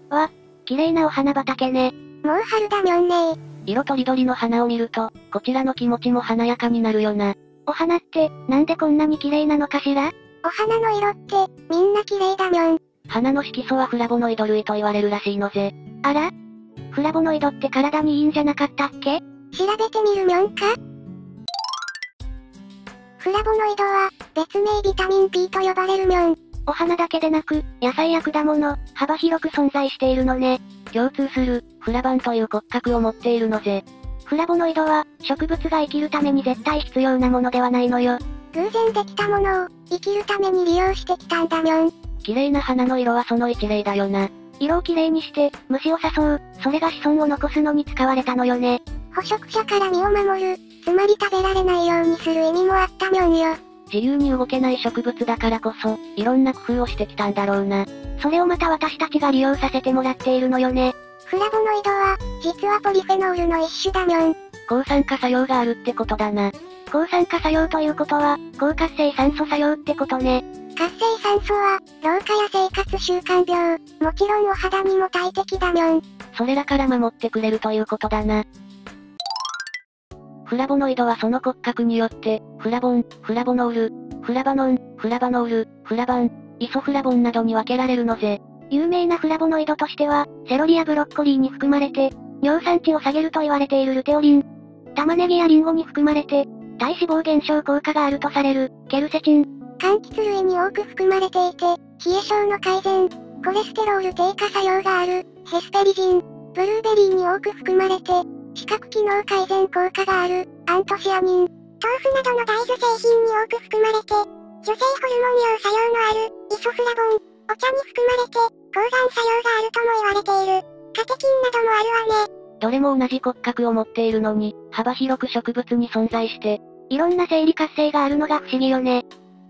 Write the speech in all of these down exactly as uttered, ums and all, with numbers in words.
わ、綺麗なお花畑ね。 もう春だみょんねー。 色とりどりの花を見ると、こちらの気持ちも華やかになるよな。お花って、なんでこんなに綺麗なのかしら？ お花の色って、みんな綺麗だみょん。 花の色素はフラボノイド類と言われるらしいのぜ。 あら？ フラボノイドって体にいいんじゃなかったっけ？ 調べてみるみょんか？フラボノイドは、別名ビタミン P と呼ばれるみょん。 お花だけでなく、野菜や果物、幅広く存在しているのね。共通する、フラバンという骨格を持っているのぜ。フラボノイドは、植物が生きるために絶対必要なものではないのよ。 偶然できたものを、生きるために利用してきたんだみょん。 綺麗な花の色はその一例だよな。色を綺麗にして、虫を誘う、それが子孫を残すのに使われたのよね。 捕食者から身を守る、つまり食べられないようにする意味もあったみょんよ。 自由に動けない植物だからこそ、いろんな工夫をしてきたんだろうな。それをまた私たちが利用させてもらっているのよね。 フラボノイドは、実はポリフェノールの一種だみょん。 抗酸化作用があるってことだな。抗酸化作用ということは、高活性酸素作用ってことね。 活性酸素は、老化や生活習慣病、もちろんお肌にも大敵だみょん。 それらから守ってくれるということだな。フラボノイドはその骨格によって、フラボン、フラボノール、フラバノン、フラバノール、フラバン、イソフラボンなどに分けられるのぜ。有名なフラボノイドとしては、セロリやブロッコリーに含まれて、尿酸値を下げると言われているルテオリン。玉ねぎやリンゴに含まれて、体脂肪減少効果があるとされる、ケルセチン。 柑橘類に多く含まれていて、冷え性の改善、コレステロール低下作用がある、ヘスペリジン。ブルーベリーに多く含まれて、視覚機能改善効果がある、アントシアニン。豆腐などの大豆製品に多く含まれて、女性ホルモン用作用のある、イソフラボン。お茶に含まれて、抗がん作用があるとも言われている。カテキンなどもあるわね。 どれも同じ骨格を持っているのに、幅広く植物に存在して、いろんな生理活性があるのが不思議よね。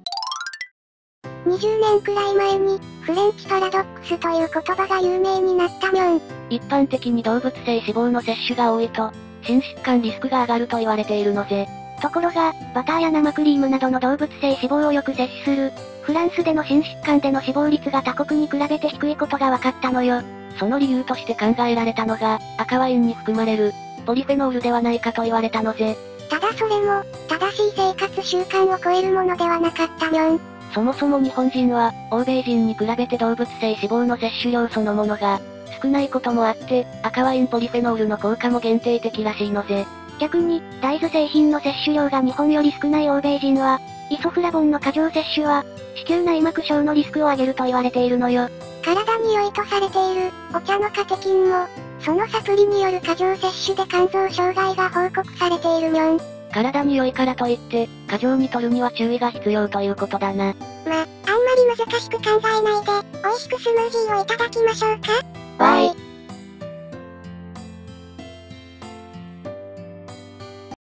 にじゅうねんくらい前に、フレンチパラドックスという言葉が有名になったみょん。 一般的に動物性脂肪の摂取が多いと、心疾患リスクが上がると言われているのぜ。ところが、バターや生クリームなどの動物性脂肪をよく摂取する、フランスでの心疾患での死亡率が他国に比べて低いことが分かったのよ。その理由として考えられたのが、赤ワインに含まれる、ポリフェノールではないかと言われたのぜ。 ただそれも、正しい生活習慣を超えるものではなかったみょん。 そもそも日本人は、欧米人に比べて動物性脂肪の摂取量そのものが、少ないこともあって、赤ワインポリフェノールの効果も限定的らしいのぜ。逆に、大豆製品の摂取量が日本より少ない欧米人は、イソフラボンの過剰摂取は、子宮内膜症のリスクを上げると言われているのよ。 体に良いとされている、お茶のカテキンも、そのサプリによる過剰摂取で肝臓障害が報告されているみょん。 体に良いからといって、過剰に摂るには注意が必要ということだな。 ま、あんまり難しく考えないで、美味しくスムージーをいただきましょうか。 バイ。